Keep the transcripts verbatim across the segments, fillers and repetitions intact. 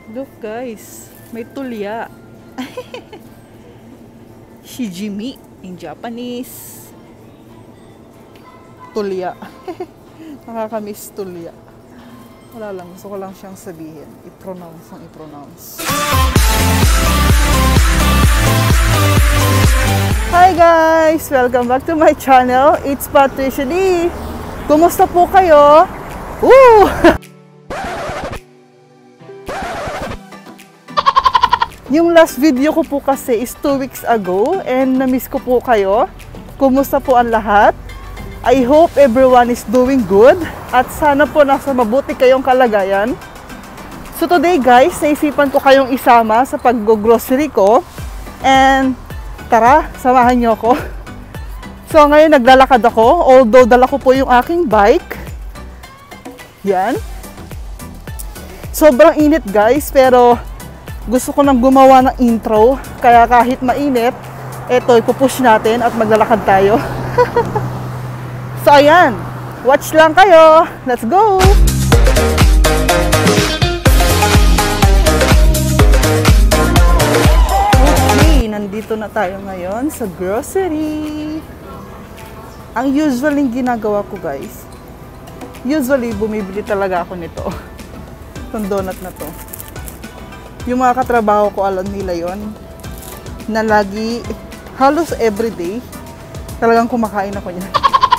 Look guys, may tulya. Shijimi in Japanese. Tulya. Nakakamiss tulya. Wala lang, gusto ko lang siyang sabihin. I-pronounce ang i-pronounce. Hi guys! Welcome back to my channel. It's Patricia D. Kumusta po kayo? Woo! Yung last video ko po kasi is two weeks ago and na-miss ko po kayo. Kumusta po ang lahat? I hope everyone is doing good at sana po nasa mabuti kayong kalagayan. So today guys, naisipan ko kayong isama sa pag-grocery ko and tara, samahan niyo ako. So ngayon naglalakad ako, although dala ko po yung aking bike. Yan. Sobrang init guys, pero gusto ko nang gumawa ng intro, kaya kahit mainit, eto, ipupush natin at maglalakad tayo. So ayan, watch lang kayo. Let's go! Okay, nandito na tayo ngayon sa grocery. Ang usually ginagawa ko guys, usually bumibili talaga ako nito. Itong donut na to. Yung mga katrabaho ko, alam nila yon na lagi, halos everyday, talagang kumakain ako niyan.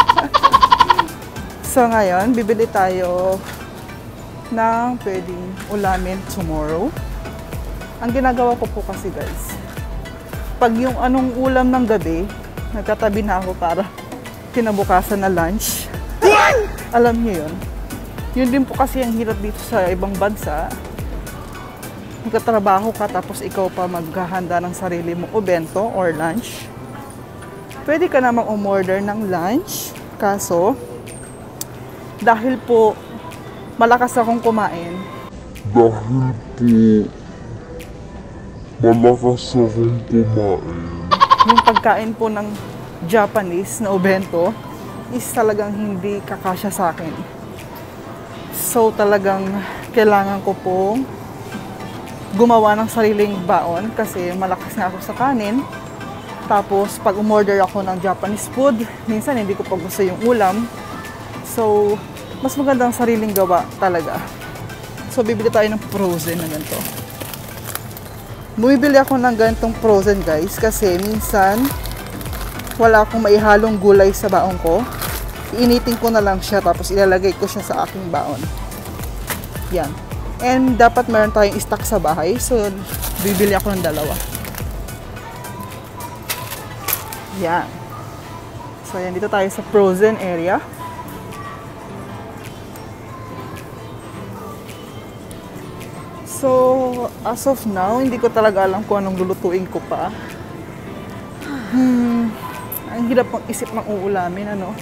So ngayon, bibili tayo ng pwedeng ulamin tomorrow. Ang ginagawa ko po kasi guys, pag yung anong ulam ng gabi, nagtatabi na ako para kinabukasan na lunch. Alam niyo yun. Yun din po kasi ang hirap dito sa ibang bansa. Magkatrabaho ka tapos ikaw pa maghahanda ng sarili mong o bento or lunch. Pwede ka namang umorder ng lunch, kaso dahil po malakas akong kumain. Dahil po malakas akong kumain. Yung pagkain po ng Japanese na o bento is talagang hindi kakasya sa akin. So talagang kailangan ko pong gumawa ng sariling baon kasi malakas nga ako sa kanin. Tapos pag umorder ako ng Japanese food, minsan hindi ko pa gusto yung ulam. So mas magandang sariling gawa talaga. So bibili tayo ng frozen na ganito. Bumibili ako ng ganitong frozen guys kasi minsan wala akong maihalong gulay sa baon ko. Iinitin ko na lang siya tapos ilalagay ko siya sa aking baon. Yan. And dapat meron tayong stock sa bahay. So, bibili ako ng dalawa. Yan. So, yan. Dito tayo sa frozen area. So, as of now, hindi ko talaga alam kung anong lulutuin ko pa. Hmm. Ang hirap pang isip ng uulamin, ano?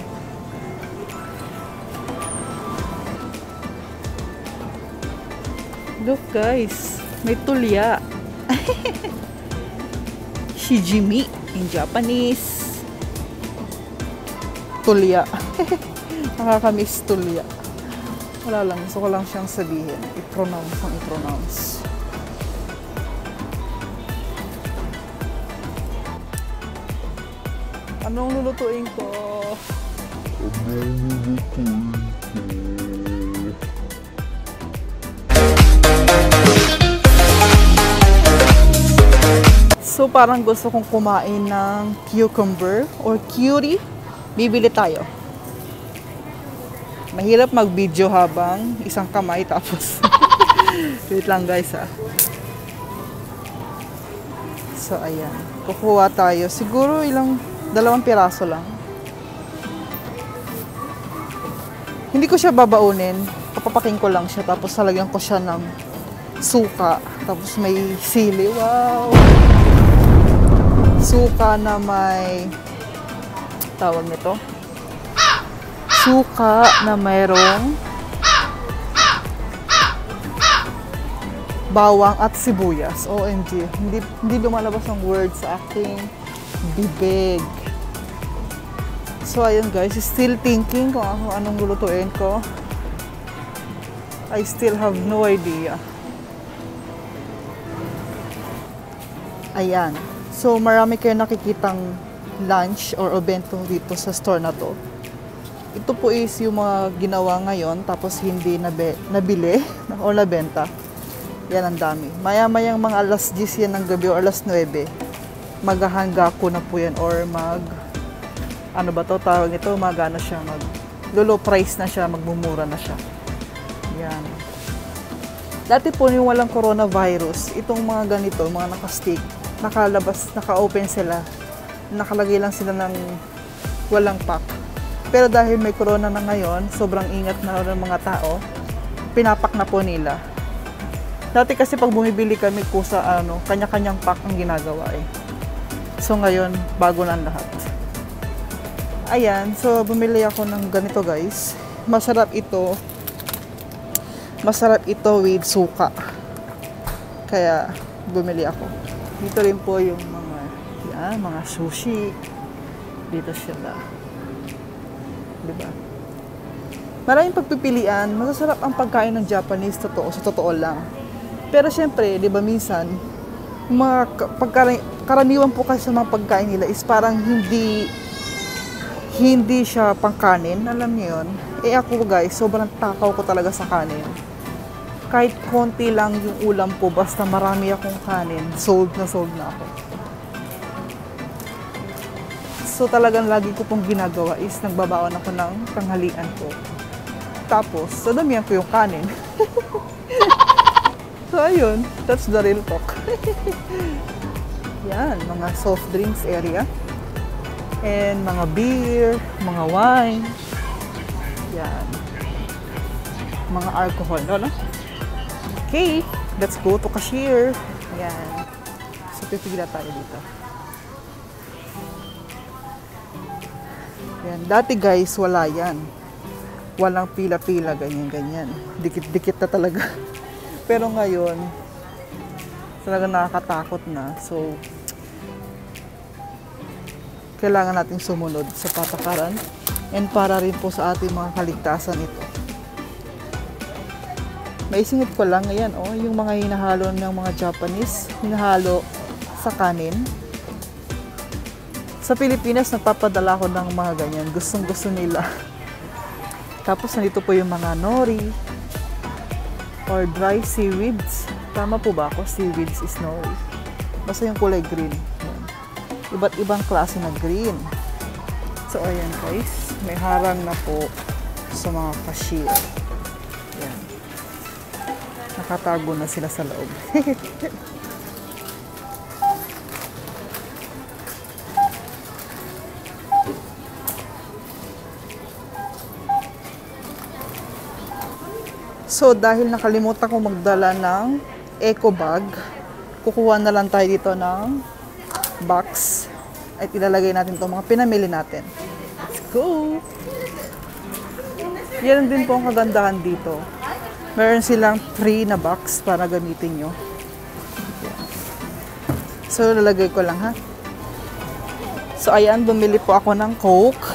Look guys, may tulya. Shijimi in Japanese. Tulya. Nakakamiss tulya. Wala lang, gusto ko lang siyang sabihin. I-pronounce ang i-pronounce. Anong lulutuin ko? Anong lulutuin ko? So parang gusto kong kumain ng cucumber or curry. Bibili tayo. Mahirap mag-video habang isang kamay tapos. Wait lang guys ah. So ayan. Kukuha tayo. Siguro ilang, dalawang piraso lang. Hindi ko siya babaunin. Papapaking ko lang siya tapos talagyan ko siya ng suka. Tapos may sili. Wow! Suka na may tawag nito. Suka na mayroong bawang at sibuyas. O M G. Hindi, hindi lumalabas ang word sa aking bibig. So ayun guys, still thinking kung ano, anong lulutuin ko. I still have no idea. Ayan. So, marami kayo nakikitang lunch or obento dito sa store na to. Ito po is yung mga ginawa ngayon tapos hindi nabe, nabili o nabenta. Yan ang dami. Maya-mayang mga alas diyes yan ng gabi o alas nuwebe. Maghahangako na po yan or mag ano ba to tawag nito, magana siya, mag low price na siya, magmumura na siya. Yan. Dati po yung walang coronavirus, itong mga ganito, mga naka-stick, nakalabas, naka-open sila. Nakalagay lang sila ng walang pack. Pero dahil may corona na ngayon, sobrang ingat na ng mga tao, pinapak na po nila. Dati kasi pag bumibili kami po sa ano, kanya-kanyang pack ang ginagawa eh. So ngayon, bago na lahat. Ayan, so bumili ako ng ganito guys. Masarap ito. Masarap ito with suka. Kaya bumili ako. Dito rin po yung mga, yan, mga sushi. Dito sila. Diba? Maraming pagpipilian. Masasarap ang pagkain ng Japanese, totoo, sa totoo lang. Pero syempre, di ba minsan, mga pagkaraniwan po kasi sa mga pagkain nila is parang hindi hindi siya pangkanin, alam niyo yun. Eh ako guys, sobrang takaw ko talaga sa kanin. Kahit konti lang yung ulam ko, basta marami akong kanin, sold na sold na ako. So talagang lagi ko pong ginagawa is nagbabaon ako ng tanghalian ko. Tapos, sadamihan ko yung kanin. So ayun, that's the real talk. Yan, mga soft drinks area. And mga beer, mga wine. Yan. Mga alcohol, no? no? Okay, let's go to cashier. Yan. So, pipigila tayo dito. Yan. Dati guys, wala yan. Walang pila-pila, ganyan-ganyan. Dikit-dikit na talaga. Pero ngayon, talaga nakakatakot na. So, kailangan natin sumunod sa patakaran and para rin po sa ating mga kaligtasan ito. Maisingit ko lang, ayan, oh, yung mga hinahalo ng mga Japanese, hinahalo sa kanin. Sa Pilipinas, nagpapadala ko ng mga ganyan. Gustong gusto nila. Tapos, nandito po yung mga nori or dry seaweeds. Tama po ba ako? Seaweeds is nori. Basta yung kulay green. Iba't ibang klase na green. So, ayan guys. May harang na po sa mga cashier. Ayan. Nakatago na sila sa loob. So, dahil nakalimutan ko magdala ng eco bag, kukuha na lang tayo dito ng box at ilalagay natin itong mga pinamili natin. Let's go! Yan din po ang kagandahan dito. Meron silang free na box para gamitin nyo. So, lalagay ko lang ha. So, ayan, bumili po ako ng Coke.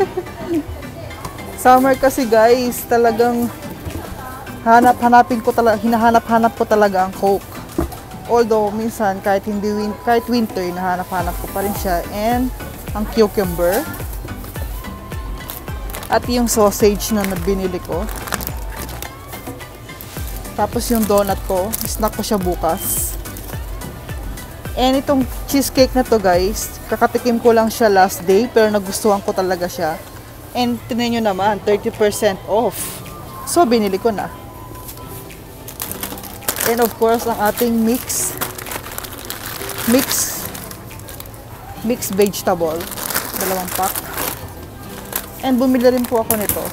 Summer kasi guys, talagang hanap-hanapin ko talaga, hinahanap-hanap ko talaga ang Coke. Although, minsan, kahit hindi win kahit winter, nahanap-hanap ko pa rin siya. And, ang cucumber. At yung sausage na binili ko. Tapos, yung donut ko. Snack ko siya bukas. And, itong cheesecake na to, guys. Kakatikim ko lang siya last day. Pero, nagustuhan ko talaga siya. And, tinan nyo naman, thirty percent off. So, binili ko na. And of course, ang ating mix, mix, mixed vegetable, dalawang pack. And bumili rin po ako nito.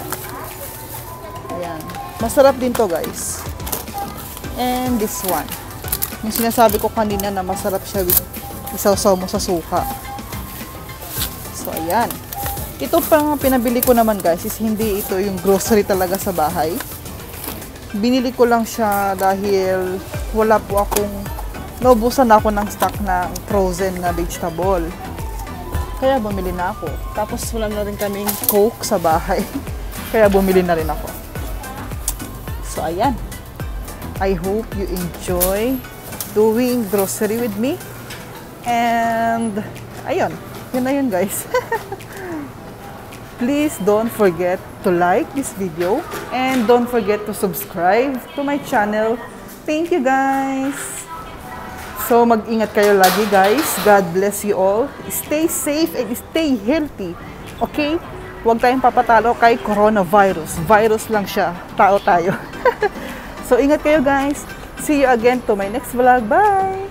Ayan. Masarap din to guys. And this one. Yung sinasabi ko kanina na masarap siya with isaw-saw mo sa suka. So, ayan. Ito pang pinabili ko naman guys is hindi ito yung grocery talaga sa bahay. Binili ko lang siya dahil wala po akong, naubusan na ako ng stock na frozen na vegetable. Kaya bumili na ako. Tapos wala na rin kaming Coke sa bahay. Kaya bumili na rin ako. So ayan. I hope you enjoy doing grocery with me. And, ayun. Yun na yun, guys. Please don't forget to like this video and don't forget to subscribe to my channel. Thank you, guys. So, mag-ingat kayo lagi, guys. God bless you all. Stay safe and stay healthy. Okay? Huwag tayong papatalo kay coronavirus. Virus lang siya. Tao tayo. So, ingat kayo, guys. See you again to my next vlog. Bye!